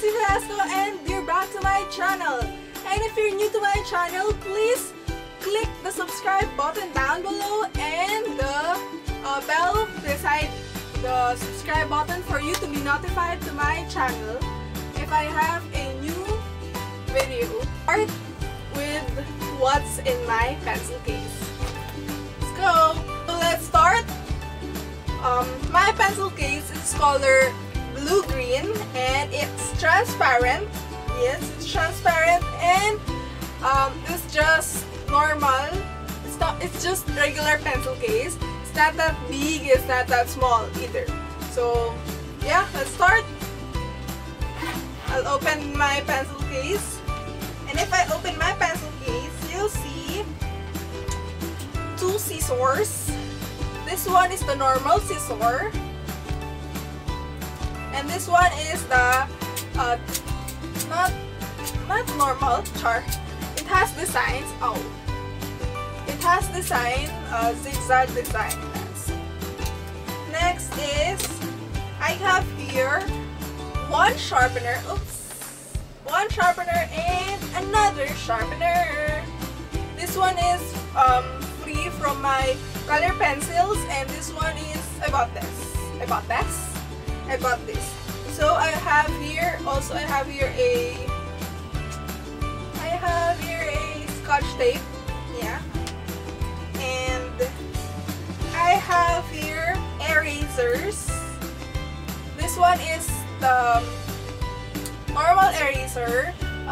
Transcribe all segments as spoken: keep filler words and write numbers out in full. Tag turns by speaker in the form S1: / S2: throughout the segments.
S1: Cassie Velasco and you're back to my channel. And if you're new to my channel, please click the subscribe button down below and the uh, bell beside the subscribe button for you to be notified to my channel if I have a new video. Start with what's in my pencil case. Let's go! So let's start. Um, my pencil case is color blue-green and it's transparent. Yes, it's transparent and um, it's just normal. It's not. It's just regular pencil case. It's not that big. It's not that small either. So yeah, let's start. I'll open my pencil case, and if I open my pencil case, you'll see two scissors. This one is the normal scissor, and this one is the uh, not not normal chart. It has designs. Oh, it has design, uh, zigzag design. Next is I have here one sharpener. Oops, one sharpener and another sharpener. This one is um, free from my color pencils, and this one is I bought this. I bought this. I bought this. So I have here also I have here a I have here a Scotch tape. Yeah. And I have here erasers. This one is the normal eraser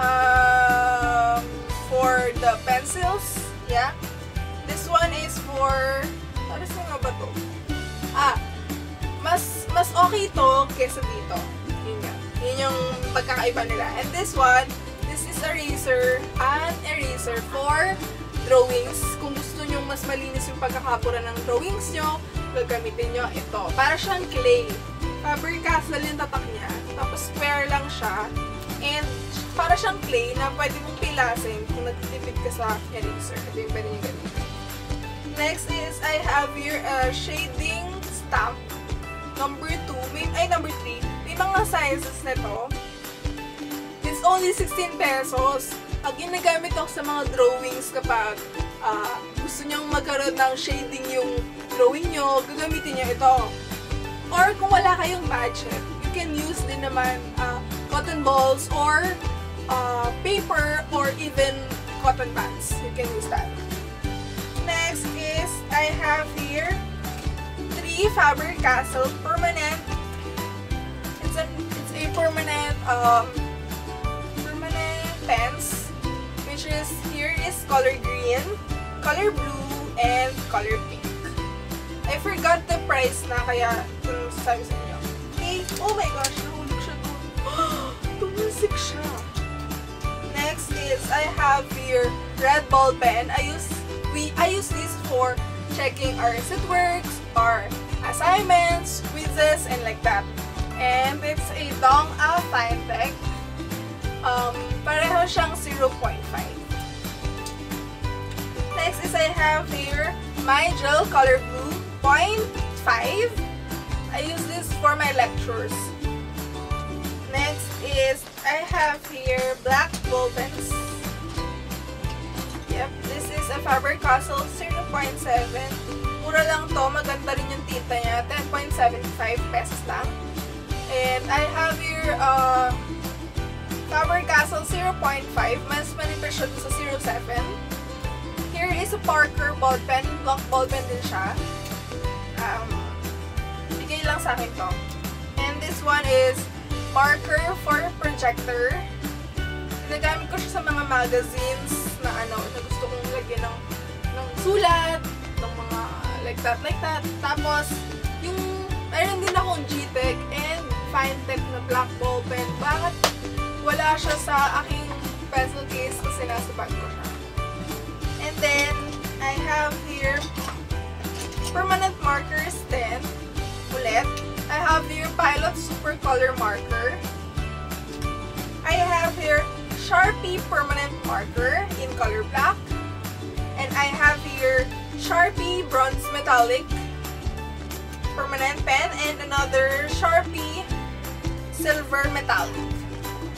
S1: um, for the pencils. Yeah. This one is for ano nga ba to? Ah, mas mas okay to kesa dito. Yun nga. Yun yung pagkakaiba nila. And this one, this is eraser, an eraser for drawings. Kung gusto nyo mas malinis yung pagkakapura ng drawings nyo, gagamitin nyo ito. Para siyang clay. Faber-Castell yung tatak niya. Tapos square lang siya. And para siyang clay na pwede mong pilasin kung nagtitipid ka sa eraser. Ito yung pwede nyo gamitin. Next is, I have here a shading stamp. Number two, may, ay number three. May mga sizes nito. It's only sixteen pesos. Ang ginagamit ako sa mga drawings kapag uh, gusto nyong magkaroon ng shading yung drawing nyo, gagamitin nyo ito. Or kung wala kayong budget, you can use din naman uh, cotton balls or uh, paper or even cotton pads. You can use that. Next is, I have here three Faber-Castell permanent. It's a, it's a permanent, um, permanent pens, which is, here is color green, color blue, and color pink. I forgot the price na kaya yung sabi sa inyo. Okay, oh my gosh, nahulog siya doon. Tumusik siya. Next is, I have here red ball pen. I use We, I use this for checking our receipt works, our assignments, quizzes, and like that. And it's a Dong-A Fine-Tech. Um, pareho siyang zero point five. Next is I have here my gel color blue point five. I use this for my lectures. Next is I have here black ball pens. Yep, this is a Faber-Castell zero point seven. Mura lang to, maganda rin yung tinta niya. ten point seven five pesos lang. And I have here uh, Faber-Castell zero point five. Mas manipis siya sa zero point seven. Here is a Parker ball pen. Black ball pen din siya. Um, bigay lang sa akin to. And this one is marker for projector. Ginagamit ko siya sa mga magazines na ano, na gusto kong lagyan ng, ng sulat, ng mga like that, like that. Tapos, yung, mayroon din akong G-Tech and Fine-Tech na black ball pen. Bakit wala siya sa aking pencil case kasi nasa bag ko siya. And then, I have here permanent markers then, ulit. I have here Pilot Super Color Marker. I have here Sharpie permanent marker in color black, and I have here Sharpie bronze metallic permanent pen and another Sharpie silver metallic.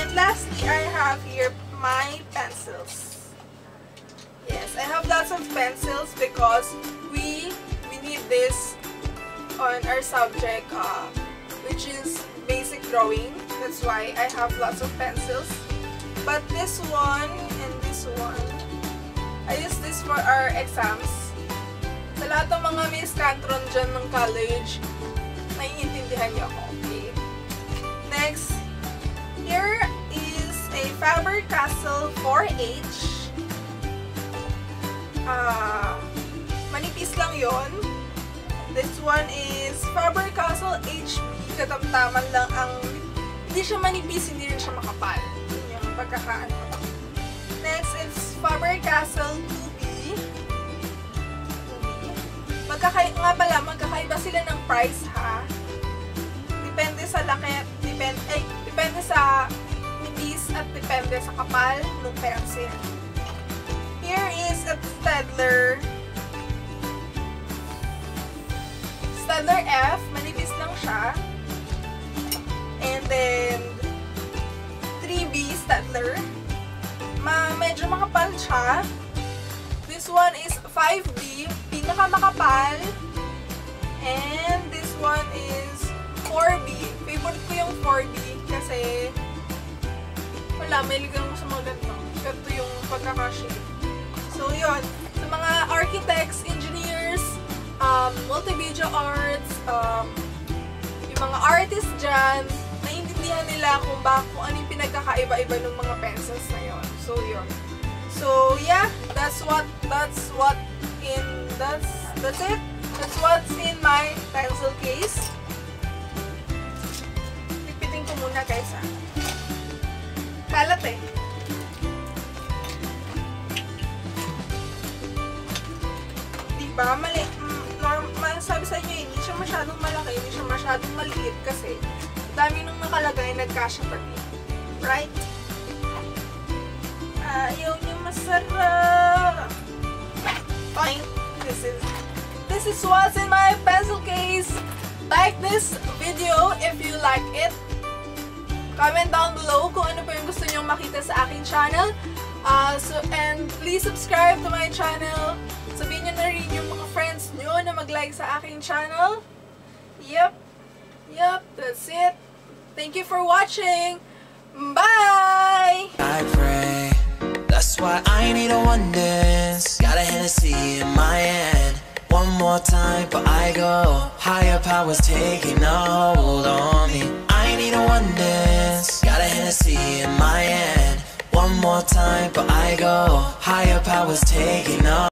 S1: And lastly, I have here my pencils. Yes, I have lots of pencils because we we need this on our subject, uh, which is basic drawing. That's why I have lots of pencils. But this one and this one, I use this for our exams. Sa lahat ng mga may scantron dyan ng college, naiintindihan niyo ako, okay? Next, here is a Faber-Castell four H. Uh, manipis lang yon. This one is Faber-Castell H B. Katamtaman lang ang, hindi siya manipis, hindi rin siya makapal. Yun yung pagkakaan. Next, it's Faber-Castell two B. Magkakaiba nga pala, magkakaiba sila ng price, ha? Depende sa laki, depende, ay, depende sa nipis at depende sa kapal ng pencil. Here is a Staedtler. Staedtler F, manipis lang siya. And then, three B Staedtler. Ma medyo makapal siya. This one is five B, pinakamakapal. And this one is four B. Favorite ko yung four B kasi wala, may ligang ko sa mga ganito. Ganito yung pagkakashade. So, yun. Sa mga architects, engineers, um, multimedia arts, um, yung mga artists dyan, naiintindihan nila kung bakit kung ano yung pinagkakaiba-iba ng mga pencils na yun. So, yun. So, yeah, that's what, that's what in, that's, that's it. That's what's in my pencil case. Pipitin ko muna, guys, ha. Kalat, eh. Diba? Mali, normal, sabi sa inyo, hindi siya masyadong malaki, hindi siya masyadong maliit kasi dami nung nakalagay, nagkasya pati. Right? Ayaw niyo masarap. Fine. This is, this is what's in my pencil case. Like this video if you like it. Comment down below kung ano pa yung gusto niyong makita sa aking channel. Uh, so, and please subscribe to my channel. Sabihin niyo na rin yung mga friends niyo na mag-like sa aking channel. Yep. Yep. That's it. Thank you for watching. Bye!
S2: I pray. That's why I need a one dance. Got a Hennessy in my hand. One more time but I go. Higher powers taking a hold on me. I need a one dance. Got a Hennessy in my hand. One more time but I go. Higher powers taking a